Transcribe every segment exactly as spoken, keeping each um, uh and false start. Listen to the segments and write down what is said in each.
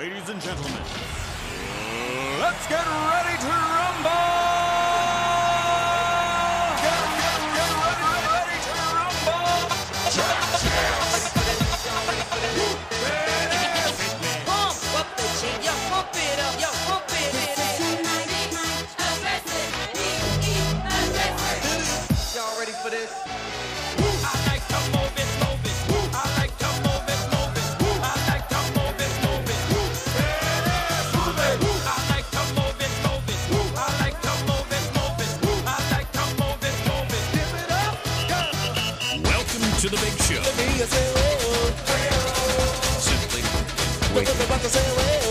Ladies and gentlemen, let's get ready to rumble! Get, get, get ready, ready to rumble! Pump up the jam, yo, pump it up, yo, pump it, it, it. Y'all ready for this? I like to move it, move it. I like to move it, move it. I like to move it, move it. I like to move it, move it. I like to move it, move it. I like to move it, move it. Give it up, go. Welcome to the big show. Simply wait.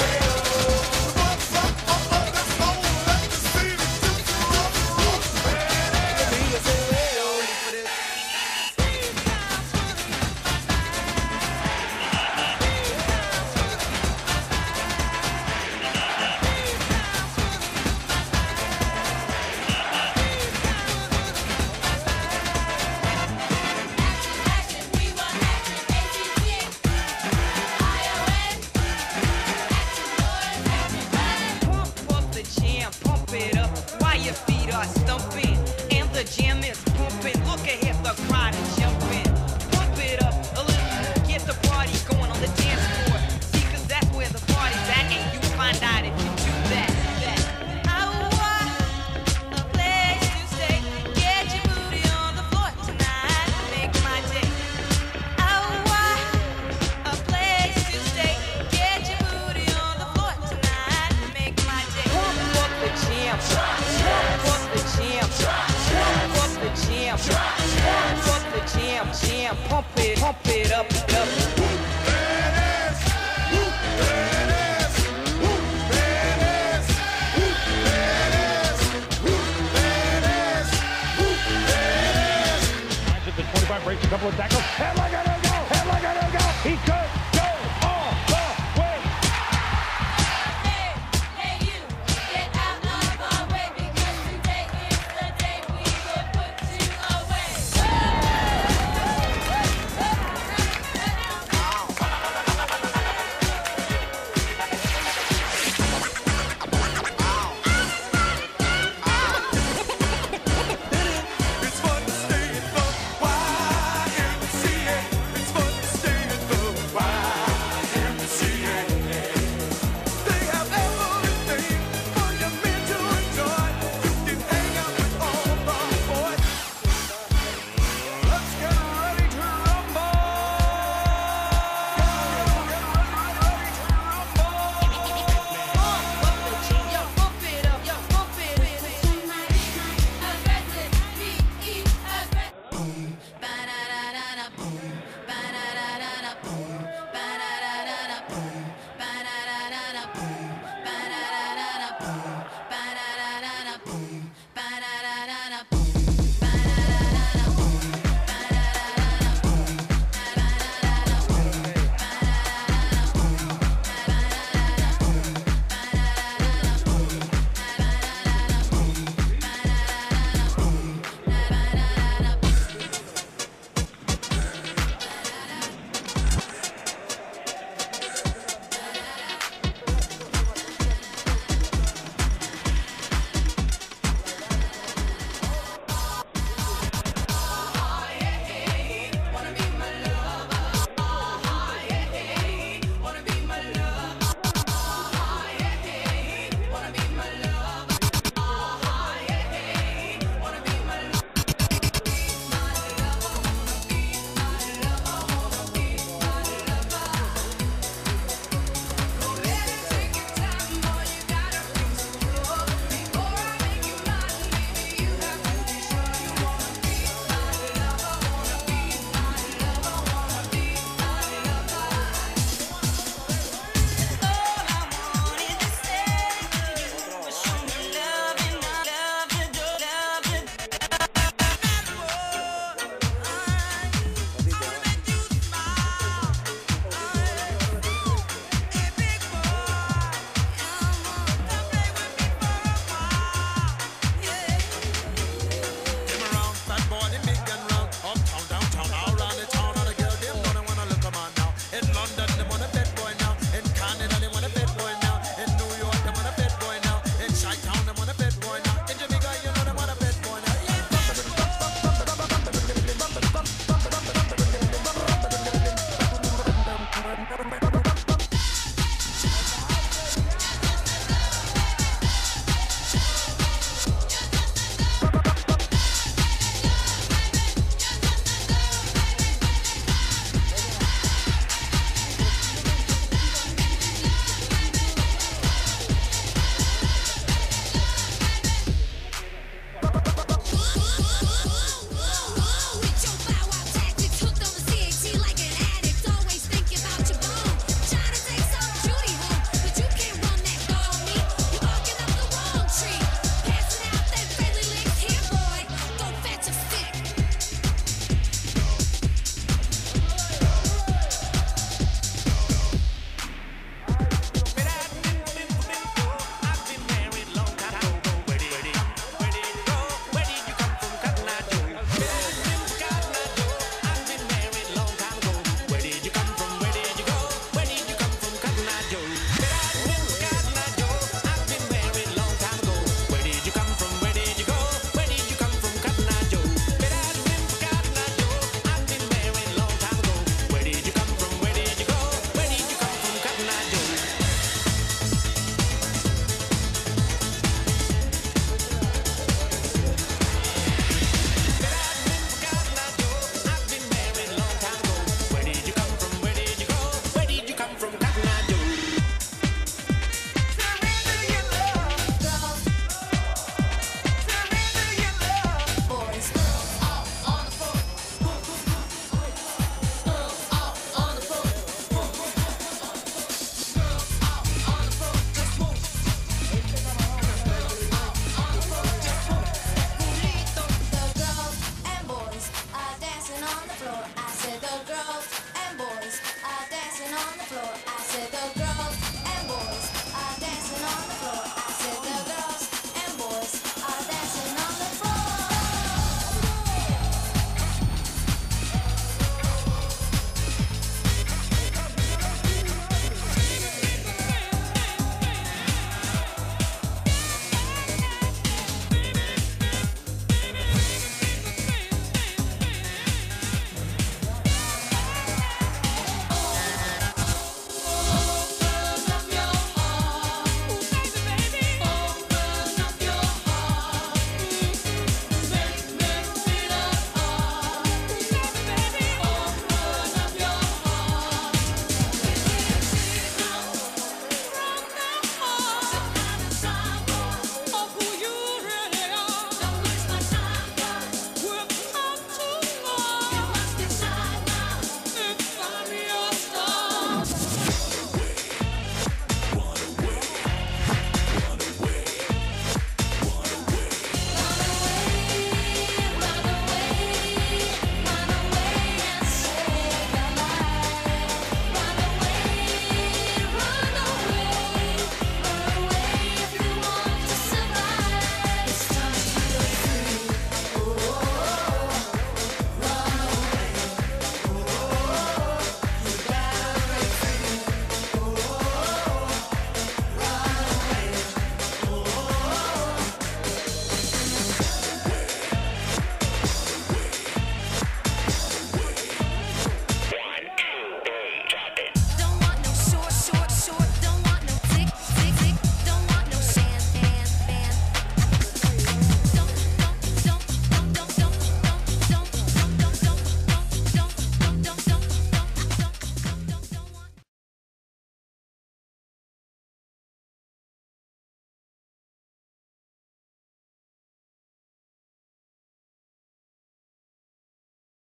Pump it up while your feet are stumping and the jam is pumping. Look ahead, the crowd is jumping. Pump it up a little more, get the party going on the dance floor. See, cause that's where the party's at, and you find out if you do that. that. I want a place to stay. Get your booty on the floor tonight, make my day. I want a place to stay. Get your booty on the floor tonight, make my day. Pump up the jam, pump up the jam, pump up the jam, pump up the jam, jam, pump it, pump it up, up. the twenty-five, breaks a couple of tackles. Headliner to go! Headliner to go! He comes!